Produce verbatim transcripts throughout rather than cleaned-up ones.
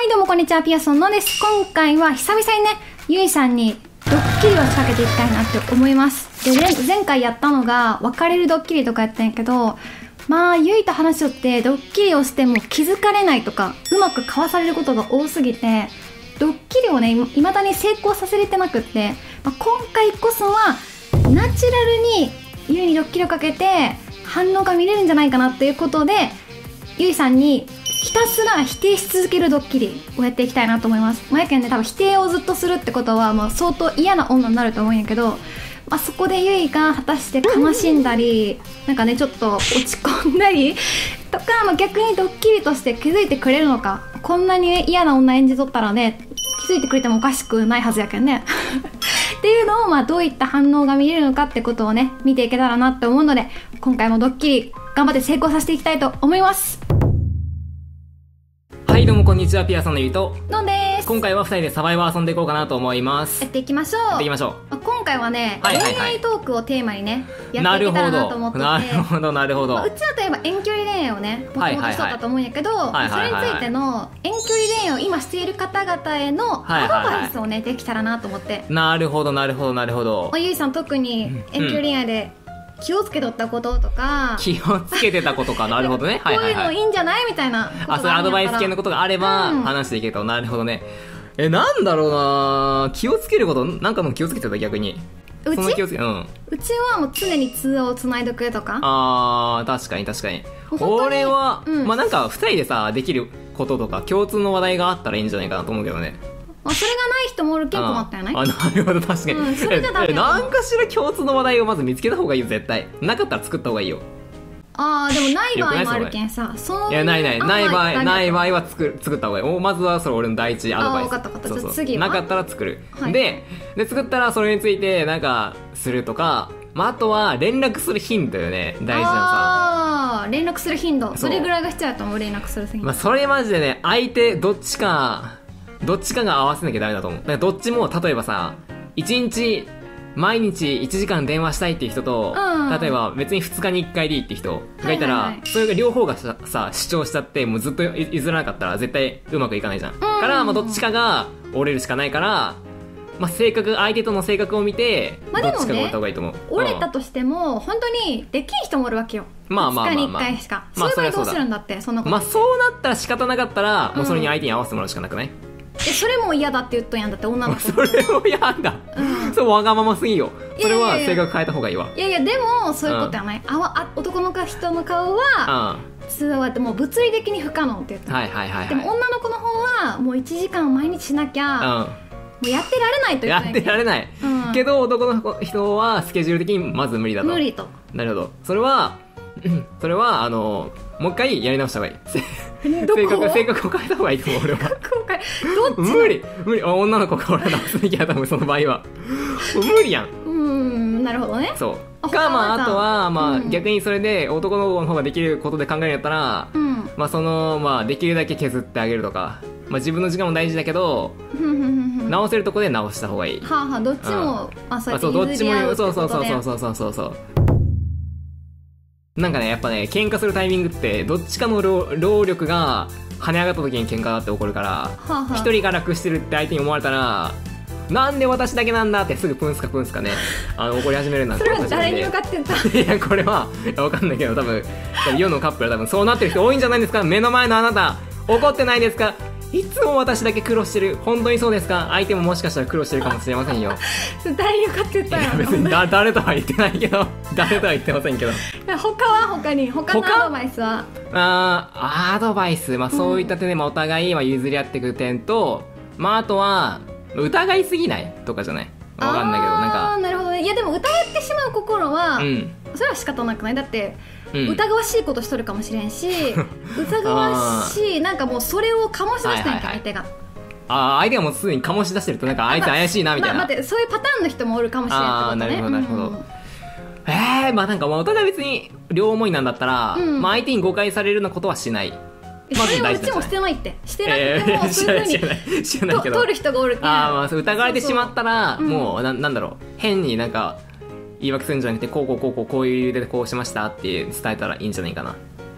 はいどうもこんにちは、ピアソンのです。今回は久々にね、ゆいさんにドッキリを仕掛けていきたいなって思います。で、前回やったのが別れるドッキリとかやったんやけど、まあゆいと話しよってドッキリをしても気づかれないとかうまくかわされることが多すぎて、ドッキリをねいまだに成功させれてなくって、まあ、今回こそはナチュラルにゆいにドッキリをかけて反応が見れるんじゃないかなということで、ゆいさんにひたすら否定し続けるドッキリをやっていきたいなと思います。まあ、やけんね、多分否定をずっとするってことはもう相当嫌な女になると思うんやけど、まあ、そこでゆいが果たして悲しんだりなんかねちょっと落ち込んだりとか、まあ、逆にドッキリとして気づいてくれるのか。こんなに嫌な女演じとったらね気づいてくれてもおかしくないはずやけんねっていうのを、まあ、どういった反応が見れるのかってことをね見ていけたらなって思うので、今回もドッキリ頑張って成功させていきたいと思います。 はいどうもこんにちは、ピアソンのゆうとのんです。 今回はふたりでサバイバー遊んでいこうかなと思います。 やっていきましょう。 やっていきましょう。 まあ、今回はね、 はいはいはい、 恋愛トークをテーマにねやっていけたらなと思ってて、 なるほどなるほど、 まあ、うちらといえば遠距離恋愛をねもともとしとったと思うんやけど、それについての遠距離恋愛を今している方々へのアドバイスをねできたらなと思って。 なるほどなるほどなるほど。 まあ、ゆいさん特に遠距離恋愛で、うん気をつけとったこととか、 気をつけてたことか。なるほどねこういうのいいんじゃないみたいなことがあるんやから、あ、それアドバイス系のことがあれば、うん、話していけると。なるほどね。え、なんだろうな、気をつけることなんかも気をつけてた。逆にうちその気をつけ、うん、 うちはもう常に通話をつないどくとか。 あー確かに確かに。俺は、うん、まあなんかふたりでさできることとか共通の話題があったらいいんじゃないかなと思うけどね。 まあ、それがない人もおるけん困ったよね。 ああ、なるほど確かに、うん、それじゃダメ。なんかしら共通の話題をまず見つけた方がいいよ。絶対なかったら作った方がいいよ。 あーでもない場合もあるけんさ、そいやないないない場合ない場合は作る作った方がいい。おまずはそれ俺の第一アドバイス。 あ、分かった分かった。 そうそう、 次はなかったら作る、はい、でで作ったらそれについてなんかするとか、まあ、あとは連絡する頻度よね、大事なさ。 あー連絡する頻度、それぐらいが必要やと思う。連絡する頻度、 まあ、それマジでね、相手どっちかどっちかが合わせなきゃダメだと思う。だからどっちも、例えばさいちにち毎日いちじかん電話したいっていう人と、うん、例えば別にふつかにいっかいでいいっていう人がいたら、はいはいはい、それが両方がさ主張しちゃってもうずっと譲らなかったら絶対うまくいかないじゃん、うん、から、まあ、どっちかが折れるしかないから、まあ、性格相手との性格を見て、まあ、どっちかが折った方がいいと思う。 折れたとしても本当にできん人もおるわけよ。 まあまあまあまあ、 ふつかにいっかいしか、まあ、そういう場合どうするんだって。そんなこと、 まあ、そうなったら仕方なかったら、うん、もうそれに相手に合わせてもらうしかなくない？ え、それも嫌だって言っとんやん。だって女の子それも嫌だ、うん、そうわがまますぎよ。それは性格変えた方がいいわ。 いやいやでもそういうことやない、うん、あわあ男の人の顔は、うん、通話ってもう物理的に不可能って言った、 はいはいはいはい、 でも女の子の方はもういちじかん毎日しなきゃ、うん、もうやってられないと言ってやってられない、うん、けど男の人はスケジュール的にまず無理だと。 無理と。 なるほど。それはそれはあのもう一回やり直した方がいい。性格性格を変えた方がいいと思う俺は。 どっち無理無理。女の子が俺直すべきやと思う。その場合は無理やん。 うーん、なるほどね。 そうか、まああとはまあ、うん、逆にそれで男の子の方ができることで考えるんやったら、うん、まあそのまあできるだけ削ってあげるとか、まあ自分の時間も大事だけど直せるとこで直した方がいい。 はあはあ、どっちも、うん、あ、そうやって譲り合うってことで。 そうそうそうそうそうそうそう。なんかね、やっぱね、喧嘩するタイミングってどっちかの労力が跳ね上がった時に喧嘩だって起こるから、一、はあ、人が楽してるって相手に思われたら、なんで私だけなんだってすぐプンスカプンスカね、あの怒り始めるなんて。 それは誰に向かってんだいやこれは分かんないけど、多分世のカップルは多分そうなってる人多いんじゃないですか。目の前のあなた怒ってないですか？いつも私だけ苦労してる。本当にそうですか？相手ももしかしたら苦労してるかもしれませんよ。 誰に向かって言ったんやろ。 別にだ誰とは言ってないけど誰とは言ってませんけど。 他は他に他のアドバイスはあアドバイス、まあ、そういった点で、まあ、お互い譲り合っていく点と、まあ、あとは疑いすぎないとかじゃない、分かんないけど、なんか。 あーなるほどね。いやでも疑ってしまう心は、うん、それは仕方なくない？だってうん、疑わしいことしとるかもしれんし疑わしいなんかもうそれを醸し出したんやんか、相手が。 ああ、相手がもうすでに醸し出してるとなんか相手怪しいなみたいな。 まあ、待って、そういうパターンの人もおるかもしれないってことね。 ああ、なるほどなるほど、うん、えー、まあなんかお互い別に両思いなんだったら、うん、まあ相手に誤解されるようなことはしない。 まず大事な。うちもしてないってしてなくても、えー、そういうふうに取る人がおるけど、 ああ、まあ疑われてしまったらそうそう、もう な, なんだろう変になんか言い訳するんじゃなくて、こうこうこうこうこういう理由でこうしましたって伝えたらいいんじゃないかなっ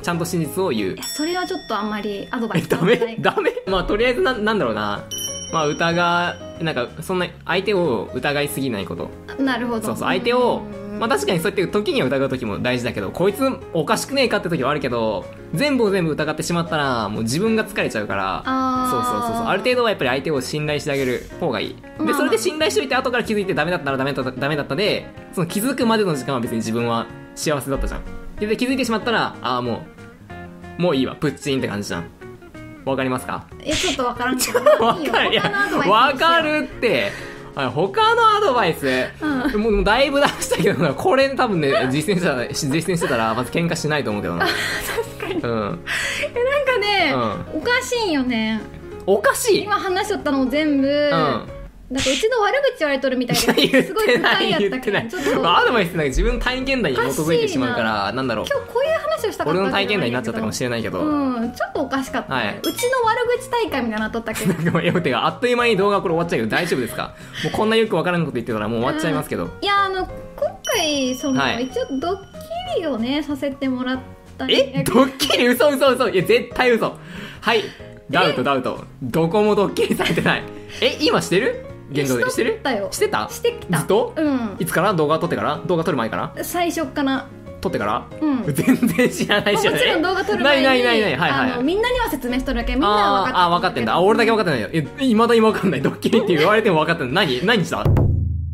ちゃんと真実を言う。 それはちょっとあんまりアドバイスダメダメまあとりあえずな、なんだろうな。まあ疑、なんかそんな相手を疑いすぎないこと。 なるほど。 そうそう、相手を、まあ確かにそうやって時には疑う時も大事だけど、こいつおかしくねえかって時はあるけど、全部を全部疑ってしまったらもう自分が疲れちゃうから、 あそうそうそうそう、ある程度はやっぱり相手を信頼してあげる方がいい。で、それで信頼しといて後から気づいてダメだったらダメだったダメだったで、その気づくまでの時間は別に自分は幸せだったじゃん。で、気づいてしまったら、ああもうもういいわ、プッチンって感じじゃん。わかりますか？ え、ちょっとわからんけど。 わかる、いや、わかるって。他のアドバイス、うん、もうだいぶ出したけどな、これ多分ね、実践したら、実践してたら、まず喧嘩しないと思うけどな。 確かに。 うん。 え、なんかね、うん、おかしいんよね。 おかしい？ 今話しとったの全部、うんなんかうちの悪口言われとるみたいですごい不快やったけどちょっと、 まあ、アドバイスってなんか自分の体験談に基づいてしまうからなんだろう今日こういう話をしたかった俺の体験談になっちゃったかもしれないけどうんちょっとおかしかった、ねはい、うちの悪口大会みたいなのとったけどなんかてかあっという間に動画これ終わっちゃうけど大丈夫ですか？もうこんなよくわからんこと言ってたらもう終わっちゃいますけど、うん、 いやあの今回その、はい、一応ドッキリをねさせてもらったえドッキリ嘘嘘嘘いや絶対嘘はいダウトダウトどこもドッキリされてないえ今してる？現状でしてる？してた？ してきた。 ずっと？ うん。 いつから？動画撮ってから？動画撮る前から？ 最初かな。 撮ってから？ うん。 全然知らないし、ね。 もちろん動画撮る前に。 ないないないない。はいはい。 あのみんなには説明しとるだけ。みんなは分かってる。 ああ分かってんだ。あ俺だけ分かってないよ。えいまだに分かんない。ドッキリって言われても分かってない。何何した？また心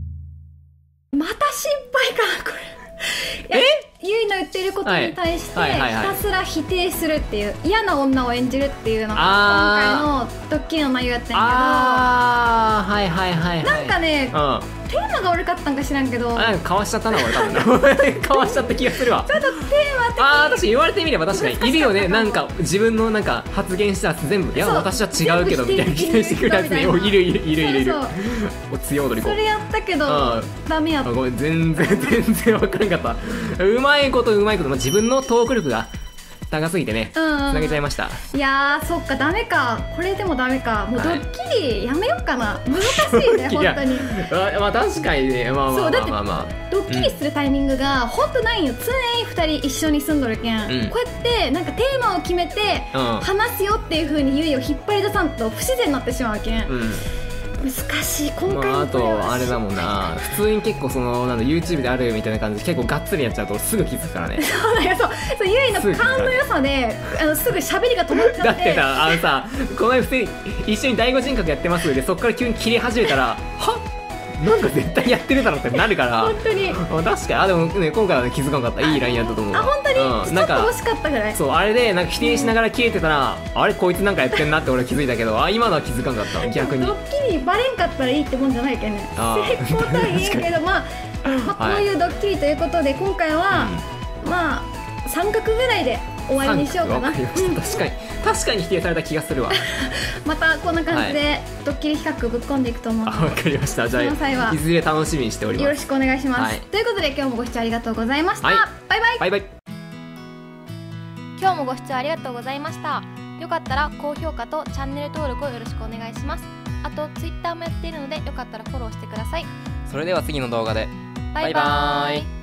配かなこれ。え？ゆいの言ってることに対してひたすら否定するっていう嫌な女を演じるっていうのが今回のドッキリの内容やったんやけどあーはいはいはい、はい、 なんかね、 うん、 テーマが悪かったんか知らんけどなんかかわしちゃったな俺多分かわしちゃった気がするわちょっとテーマ的にあー確かに言われてみれば確かにいるよねなんか自分のなんか発言したら全部いや私は違うけどみたいな否定してくるやつねいるいるいるいるいるお強踊り子それやったけどダメやったごめん全然全然分からんかったうまいことうまいこと、まあ、自分のトーク力が高すぎてね、うんうん、つなげちゃいました。 いやーそっかダメかこれでもダメかもうドッキリやめようかな、はい、難しいね本当にあまあ確かにねまあまあまあまあ、まあ、 そうだってドッキリするタイミングが本当ないよ、常にふたり一緒に住んどるけん、うん、こうやってなんかテーマを決めて話すよっていう風にゆいを引っ張り出さんと不自然になってしまうけん、うん難しい今回のこれは、 まあ、あとあれだもんな普通に結構そのなんだ YouTube であるみたいな感じで結構がっつりやっちゃうとすぐ気づくからねそうだよそうそうゆいの勘の良さであのすぐ喋りが止まっちゃってだってさあのさこの前普通に一緒に第五人格やってますでそっから急に切り始めたらはっなんか絶対やってるだろってなるから本当に確かにあでもね今回は、ね、気づかなかったいいラインやったと思うあ本当に、うん、なんかちょっと惜しかったぐらいそうあれでなんか否定しながら切れてたら、うん、あれこいつなんかやってんなって俺気づいたけどあ今のは気づかなかった逆にドッキリバレんかったらいいってもんじゃないけんね成功とは言えんけどまあ、まあ、こういうドッキリということで今回は、うん、まあ三角ぐらいで終わりにしようかな確かに確かに否定された気がするわまたこんな感じでドッキリ企画ぶっ込んでいくと思うので、 はい、あ分かりましたじゃあいずれ楽しみにしておりますよろしくお願いします、はい、ということで今日もご視聴ありがとうございました、はい、バイバイバイバイ今日もご視聴ありがとうございましたよかったら高評価とチャンネル登録をよろしくお願いしますあと Twitter もやっているのでよかったらフォローしてくださいそれでは次の動画でバイバイ